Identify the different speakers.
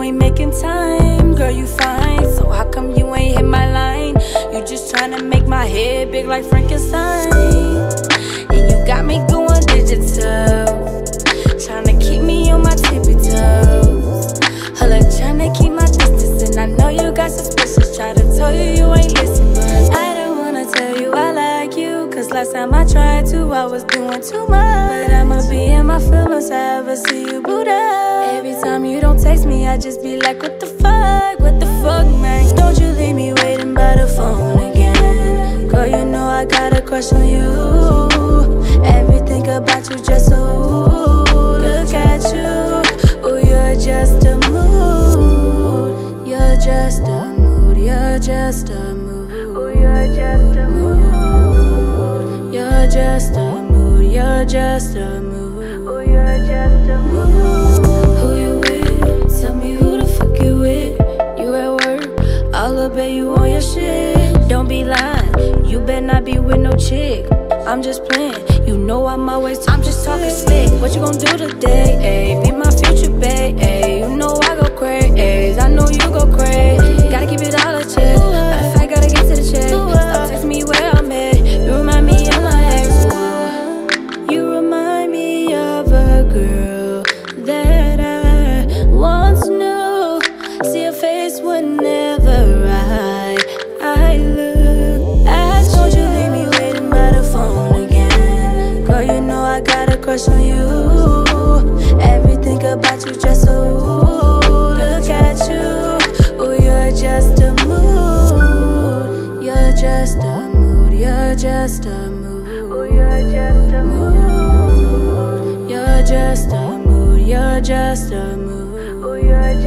Speaker 1: ain't making time. Girl, you fine, so how come you ain't hit my line? You just tryna make my head big like Frankenstein. And you got me going digital, tryna keep me on my tippy toes. Holla, tryna keep my distance, and I know you got suspicious. Try to tell you you ain't listen, but I don't wanna tell you I like you, cause last time I tried to, I was doing too much. But I'ma be in my feelings, I ever see you boot up. Every time you don't text me, I just be like, what the fuck, man? Don't you leave me waiting by the phone again. Girl, you know I got a crush on you. Everything about you just so look at you. Oh, you're just a mood. You're just a mood. You're just a mood. Oh, you're just a mood. You're just a mood. You're just a mood. Oh, you're just a mood. Who you with? Tell me who the fuck you with. You at work, I'll obey you on your shit. Don't be lying, you better not be with no chick. I'm just playing, you know I'm always I'm just talking slick. What you gon' do today, ayy? Be my future babe, ayy. You know I go crazy, I know you go crazy. Gotta keep it all a check, matter of fact, gotta get to the check. Stop texting me where I'm at, you remind me of my ex. You remind me of a girl that I once knew. See her face whenever I look at you. Don't you leave me waiting by the phone again. Girl, you know I got a crush on you. Everything about you just so look at you. Oh, you're just a mood. You're just a mood. You're just a mood. Oh, you're just a mood. You're just a mood. You're just a mood. Oh, you're